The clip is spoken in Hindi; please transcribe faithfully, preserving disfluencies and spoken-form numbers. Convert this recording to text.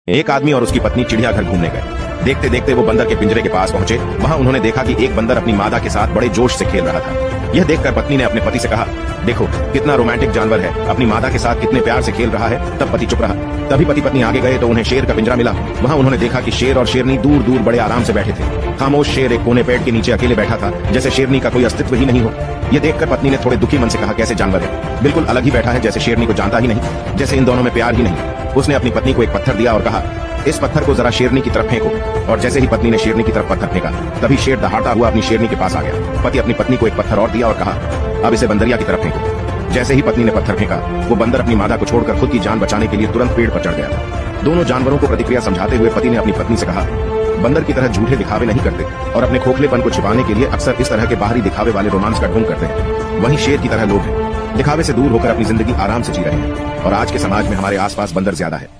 एक आदमी और उसकी पत्नी चिड़ियाघर घूमने गए। देखते देखते वो बंदर के पिंजरे के पास पहुंचे। वहां उन्होंने देखा कि एक बंदर अपनी मादा के साथ बड़े जोश से खेल रहा था। यह देखकर पत्नी ने अपने पति से कहा, देखो कितना रोमांटिक जानवर है, अपनी मादा के साथ कितने प्यार से खेल रहा है। तब पति चुप रहा। तभी पति पत्नी आगे गए तो उन्हें शेर का पिंजरा मिला। वहां उन्होंने देखा कि शेर और शेरनी दूर दूर बड़े आराम से बैठे थे। खामोश शेर एक कोने पेड़ के नीचे अकेले बैठा था, जैसे शेरनी का कोई अस्तित्व ही नहीं हो। ये देखकर पत्नी ने थोड़े दुखी मन से कहा, कैसे जानवर है, बिल्कुल अलग ही बैठा है, जैसे शेरनी को जानता ही नहीं, जैसे इन दोनों में प्यार ही नहीं। उसने अपनी पत्नी को एक पत्थर दिया और कहा, इस पत्थर को जरा शेरनी की तरफ फेंको। और जैसे ही पत्नी ने शेरनी की तरफ पत्थर फेंका, तभी शेर दहाड़ता हुआ अपनी शेरनी के पास आ गया। पति अपनी पत्नी को एक पत्थर और दिया और कहा, अब इसे बंदरिया की तरफ फेंको। जैसे ही पत्नी ने पत्थर फेंका, वो बंदर अपनी मादा को छोड़कर खुद की जान बचाने के लिए तुरंत पेड़ पर चढ़ गया। दोनों जानवरों को प्रतिक्रिया समझाते हुए पति ने अपनी पत्नी से कहा, बंदर की तरह झूठे दिखावे नहीं करते और अपने खोखलेपन को छिपाने के लिए अक्सर इस तरह के बाहरी दिखावे वाले रोमांस का ढोंग करते हैं। वहीं शेर की तरह लोग हैं, दिखावे से दूर होकर अपनी जिंदगी आराम से जी रहे हैं। और आज के समाज में हमारे आसपास बंदर ज्यादा है।